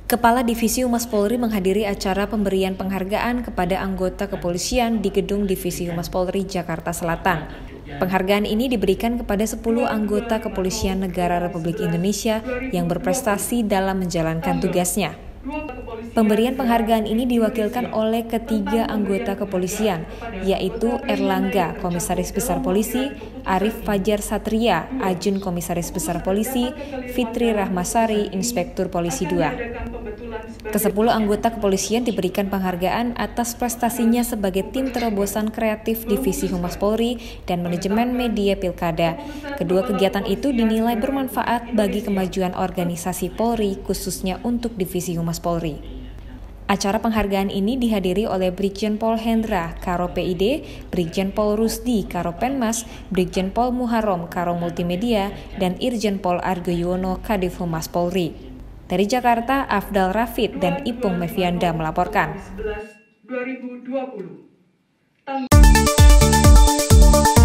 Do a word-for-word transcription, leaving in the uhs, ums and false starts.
Kepala Divisi Humas Polri menghadiri acara pemberian penghargaan kepada anggota kepolisian di Gedung Divisi Humas Polri, Jakarta Selatan. Penghargaan ini diberikan kepada sepuluh anggota kepolisian negara Republik Indonesia yang berprestasi dalam menjalankan tugasnya. Pemberian penghargaan ini diwakilkan oleh ketiga anggota kepolisian, yaitu Erlangga, Komisaris Besar Polisi, Arif Fajar Satria, Ajun Komisaris Besar Polisi, Fitri Rahmasari, Inspektur Polisi dua. Kesepuluh anggota kepolisian diberikan penghargaan atas prestasinya sebagai tim terobosan kreatif Divisi Humas Polri dan manajemen media Pilkada. Kedua kegiatan itu dinilai bermanfaat bagi kemajuan organisasi Polri, khususnya untuk Divisi Humas Polri. Acara penghargaan ini dihadiri oleh Brigjen Pol Hendra, Karo P I D, Brigjen Pol Rusdi, Karo Penmas, Brigjen Pol Muharom, Karo Multimedia, dan Irjen Pol Argo Yuwono, Kadif Humas Polri. Dari Jakarta, Afdal Rafid dan Ipung Mevianda melaporkan.